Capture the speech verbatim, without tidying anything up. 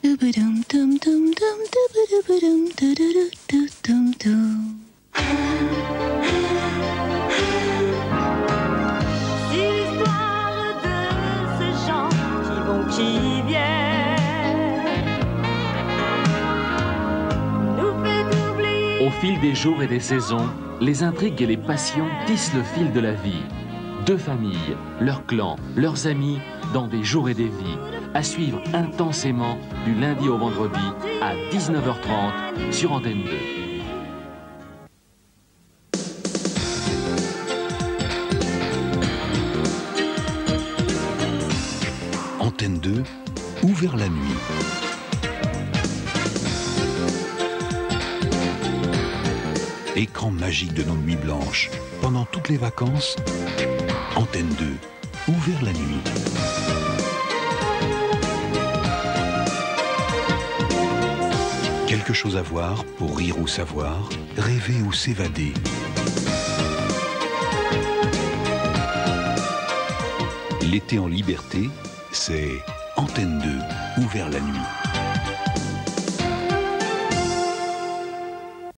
Au fil des jours et des saisons, les intrigues et les passions tissent le fil de la vie. Deux familles, leurs clans, leurs amis, dans des jours et des vies, à suivre intensément du lundi au vendredi à dix-neuf heures trente sur Antenne deux. Antenne deux, ouvert la nuit. Écran magique de nos nuits blanches. Pendant toutes les vacances, Antenne deux, ouvert la nuit. Quelque chose à voir pour rire ou savoir, rêver ou s'évader. L'été en liberté, c'est Antenne deux, ouvert la nuit.